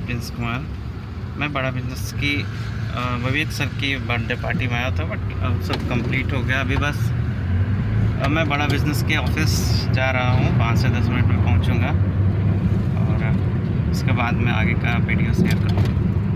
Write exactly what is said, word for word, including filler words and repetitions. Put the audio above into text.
Prince Kumar. मैं बड़ा business की विवेक सर की बर्थडे पार्टी में आया था, बट अब सब कंप्लीट हो गया। अभी बस अब मैं बड़ा बिजनेस के ऑफिस जा रहा हूँ, पाँच से दस मिनट में पहुँचूँगा और उसके बाद मैं आगे का वीडियो शेयर करूँगा।